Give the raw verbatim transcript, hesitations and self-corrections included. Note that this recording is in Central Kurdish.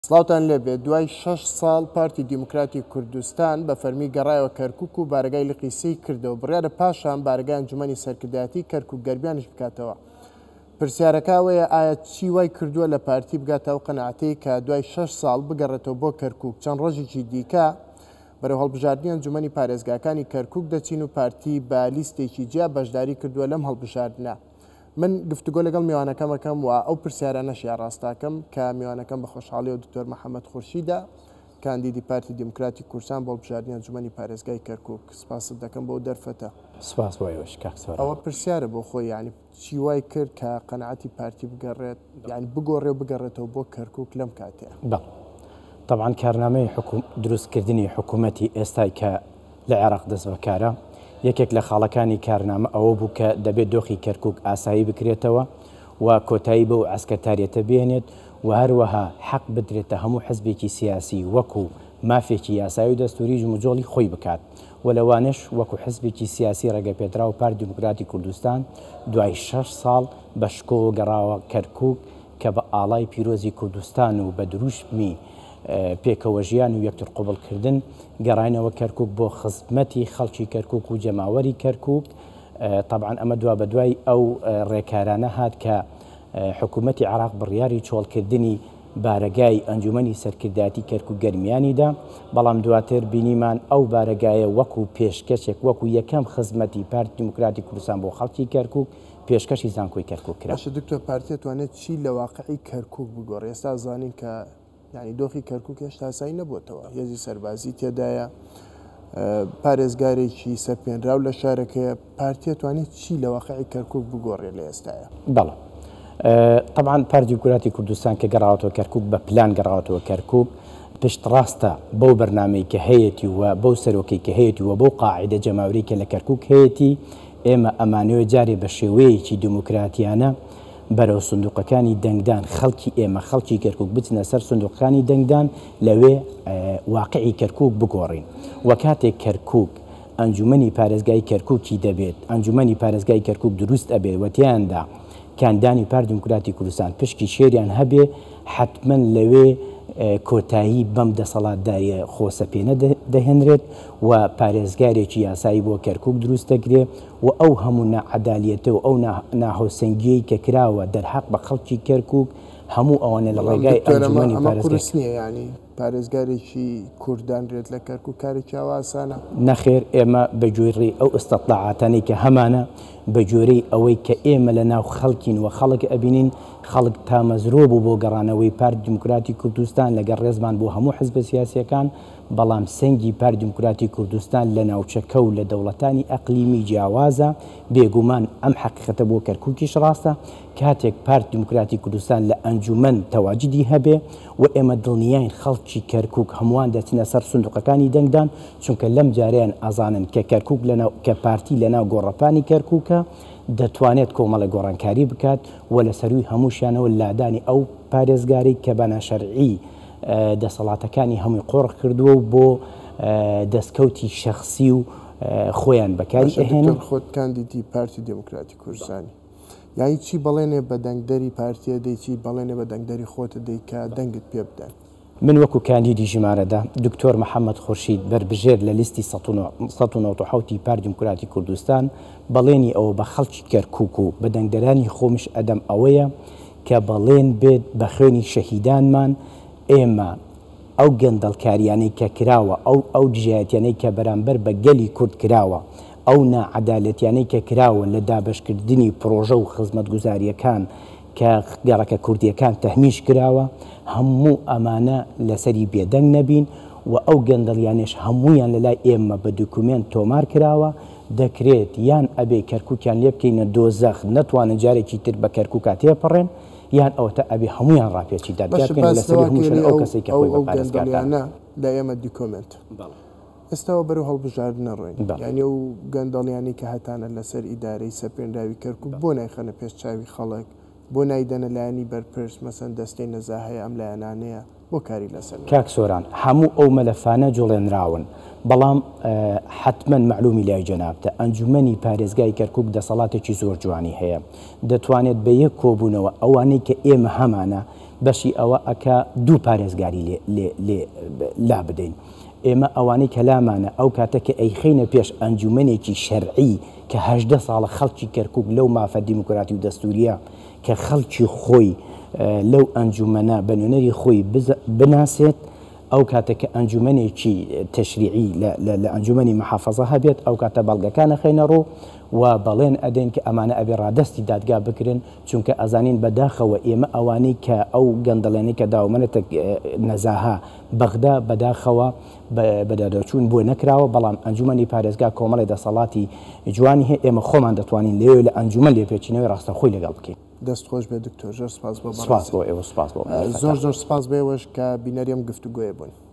سڵاوتان لێبێت دوای شەش ساڵ پارتی دیموکراتی کوردستان بە فەرمی گەڕایەوە کەرکووک و بارگای لە قیسەی کردەوە بڕیارە پاشان بارگای ئەنجومەنی سەرکردایەتی کەرکووک گەربیانش بکاتەوە. پرسیارەکەوەیە ئایا چی وای کردووە لە پارتی بگاتەوە قەنەعەتەی کە دوای شەش ساڵ بگەڕێتەوە بۆ کەرکووک چەند ڕۆژێکی دیکە بەرەو هەڵبژاردننی ئەنجومەنی پارێزگاکانی کەرکووک دەچین و پارتی بە لیستێکی جیا بەشداری کردووە لەم هەڵبژاردنە. من گفتوگۆ لەگەڵ میوانەکەمەکەم و ئەو پرسیارانەشیان ڕاستاکەم کە میوانەکەم بە خۆشحاڵی و دکتۆر محەممەد خورشیدە کاندیدی پارتی دیموکراتی کوردستان بۆ هەڵبژاردننی ئەنجومەنی پارێزگای کەرکووک. سپاست دەکەم بۆ دەرفەتە. سپاس وایەوەش کاکسۆر. ئەوە پرسیارە بۆ خۆی یعنی چی وای کرد کە قەنەعەتی پارتی بگەڕێت یعنی بگۆڕێ و بگەڕێتەوە بۆ کەرکووک لەم کاتەیە. بەڵێ طبعاً کارنامەی دروستکردنی حکوومەتی ئێستای کە لە عێراق دەست بەکارە یەکێک لە خاڵەکانی کارنامە ئەوە بوو کە دەبێت دۆخی کەرکووک ئاسایی بکرێتەوە و کۆتایی بە و ئەسکەتاریەتە بێنێت و هەروەها حەق بدرێتە هەموو حزبێکی سیاسی وەکو مافێکی یاسایی و دەستوری جموجۆڵی خۆی بکات و لەوانش وەکو حزبێکی سیاسی ڕێگەپێدرا و پارتی دیموکراتی کوردستان دوای شەش ساڵ بە شکۆ گەڕاوە کەرکووک کە بە ئاڵای پیرۆزی کوردستان و بە دروشمی پێکەوە ژیان و یەکتر قوبڵکردن گەڕاینەوە کەرکووک بۆ خزمەتی خەڵکی کەرکووک و جەماوەری کەرکووک. طبعاً ئەمە دوا بە دوای ئەو ڕێکارانە هات کە حکوومەتی عێراق بڕیاری چۆڵکردنی بارگای ئەنجومەنی سەرکردایەتی کەرکووک گەرمیانیدا، بەڵام دواتر بینیمان ئەو بارگایە وەکو پێشکەشێک وەکو یەکەم خزمەتی پارتی دیموکراتی کوردستان بۆ خەڵکی کەرکووک پێشکەشی زانکۆی کەرکووک کرا. دکتۆر پارتی توانێت چی لە واقعی کەرکووک بگۆڕێت؟ ئێستا زانین کە یعنی دۆخی کەرکووک هێشتا ئاسایی نەبووتەوە، هێزی سەربازی تێدایە، پارێزگارێکی سەرپێنراو لە شارەکەیە. پارتیە توانێت چی لە واقعی کەرکووک بگۆڕێت لە ئێستاە؟ بەڵێ طبعاً پارتی دیموکراتی کوردستان کە گەڕاوەتەوە کەرکووک بە پلان گەڕاوەتەوە کەرکووک پشت ڕاستە بەو بەرنامەی کە هەیەی و بەو سەرۆکەی کە هەیەی و بەو قاعدە جەماوەری کە لە کەرکووک هەیەی ئێمە ئەمانەوە جارێ بە شێوەیەکی دیموکراتیانە بەرەو سندوقەکانی دەنگدان خەڵکی ئێمە خەڵکی کەرکووک بچنە سەر سندوقەکانی دەنگدان لەوێ واقعی کەرکووک بگۆڕین. و کاتێک کەرکووک ئەنجومەنی پارێزگای کەرکووکی دەبێت ئەنجومەنی پارێزگای کەرکووک دروست ئەبێت وەتیاندا کاندانی پارتی دیموکراتی کوردستان پشکی شێریان هەبێ حتمما لەوێ کۆتایی بەم دەسەڵاتداریە خۆسەپێنە دەهێنرێت و پارێزگارێکی یاسایی بۆ کەرکووک دروست دەکرێت و ئەو هەموو نەعەدالیەتە و ئەو ناهاوسەنگیەی کە کراوە دەرحەق بە خەڵکی کەرکووک هەموو ئەوانە لە ڕێگای ئەنجومەنی پارێزگای ینی پارێزگارێکی کوردانرێت لە کەرکووک کارێکی ئاسانە نەخێر. ئێمە بەجۆری ئەو ئستەطلاعاتانەی کە هەمانە بەجۆرەی ئەوەی کە ئێمە لە ناو خەڵکین و خەڵک ئەبینین خەڵک تامەزرۆ بوو بۆ گەڕانەوەی پارتی دیموکراتی کوردستان لەگەڵ ڕێزمان بۆ هەموو حزبە سیاسیەکان، بەڵام سەنگی پارتی دیموکراتی کوردستان لە ناوچەکە و لە دەوڵەتانی ئەقلیمی جیاوازە بێگومان ئەم حەقیقەتە بۆ کەرکووکیش ڕاستە. کاتێک پارتی دیموکراتی کوردستان لە ئەنجومەن تەواجدی هەبێ و ئێمە دڵنیاین خەڵکی کەرکووک هەمووان دەچنە سەر سندوقەکانی دەنگدان، چونکە لەم جاریان ئەزانن کە کەرکووک کە پارتی لەناو گۆڕەپانی کەرکووکە دەتوانێت کۆمەڵە گۆڕانکاری بکات و لە سەروی هەمووشیانەوە لادانی ئەو پارێزگاری کە بە ناشەرعی دەسەڵاتەکانی هەمووی قۆڕ کردووە و بۆ دەستکەوتی شەخسی و خۆیان بەکاری ئەهێنن. خۆت کاندیدی پارتی دیموکراتی کوردستانی یانی چی بەڵێنێ بە دەنگدەری پارتیە دەی چی بەڵێنێ بە دەنگدەری خۆتە دەی کە دەنگت پێ بدەن؟ من وەکو کاندیدی ژمارەدا دکتۆر محەممەد خورشید بربژێر لە لیستی سەد و نۆزدە و هەوت پارتی دیموکراتی کوردستان بەڵێنی ئەوە بە خەڵکی کەرکووک و بە دەنگدەرانی خۆمش ئەدەم ئەوەیە کە بەڵێن بێت بە خوێنی شەهیدانمان ئێمە ئەو گەندەڵکاریانەی کە کراوە ئەو ئەو دژایەتیانەی کە بەرامبەر بە گەلی کورد کراوە ئەو ناعەدالەتیانەی کە کراوە لە دابەشکردنی پرۆژە و خزمەتگوزاریەکان کە گەڕەکە کوردیەکان تەهمیش کراوە هەموو ئەمانە لەسەری بێدەنگ نەبین و ئەو گەندەڵیانش هەموویان لەلای ئێمە بە دوکومنت تۆمار کراوە. دەکرێت یان ئەبێ کەرکووکیان لێ بکەینە دۆزەخ نەتوانن جارێکی تر بە کەرکووکا تێپەڕێن یان ئەوتە ئەبێ هەمویان ڕاپێکی دادگاکەن لەسەری هەمووشن ئەو کەسێک کە خۆی بە پارێزگاکانە لە ئێمە دیکۆمنت ئێستاەوە بەرەو هەڵبژاردنە ڕۆین یعنی ئەو گەندەڵیانی کە هەتانە لەسەر ئیدارەی سەرپێنراوی کەرکووک بۆ نایخەنە پێش چاوی خەڵک بۆ نایدەنە لایەنی بەرپرس مەسەن دەستەی نەزا هەیە ئەم لایەنانەیە بۆ کاری لەسەر. کاک سۆران هەموو ئەو مەلەفانە جوڵێنراون بەڵام حتمما معلومی لای جەنابتە ئەنجومەنی پارێزگای کەرکووک دەسەڵاتێکی زۆر جوانی هەیە دەتوانێت بە یەک کۆبوونەوە ئەوانەی کە ئێمە هەمانە بەشی ئەوە ئەکە دوو پارێزگاری لێ لا بدەین. ئێمە ئەوانەی کەلامانە ئەو کاتەکە ئەیخینە پێش ئەنجومەنێکی شەرعی کە هەژدە ساڵە خەڵکی کەرکووک لەو مافە دیموکراتی و دەستوریە کە خەڵکی خۆی لەو ئەنجومەنە بە نوێنەری خۆی بناسێت، ئەو کاتێککە ئەنجومەنێکی تەشریعی لە ئەنجومەنی مەحافەزە هەبێت، ئەو کاتە بەڵگەکانە خەینە ڕۆ و بەڵێن ئەدەین کە ئەمانە ئەبێ ڕادستی دادگا بکرن، چونکە ئەزانین بەداخەوە ئێمە ئەوانەی کە ئەو گەندەڵێنەی کە داومەنێتە نەزاها بەغدا بەداخەوە بەدادەچوون بۆ نەکراوە، بەڵام ئەنجومەنی پارێزگا کۆمەڵی دەسەڵاتی جوانی هەیە. ئێمە خۆمان دەتوانین لێوێ لە ئەنجومەن لێپێچینەوەی ڕاستەخۆی لەگەڵ بکەین. دەست خۆش بێ دکتۆر، زۆر سپاس بۆ سپاس بۆ ئێوە، سپاس بۆ زۆر زۆر سپاس بێوەش کە بینەریم گفتوگۆیە بوون.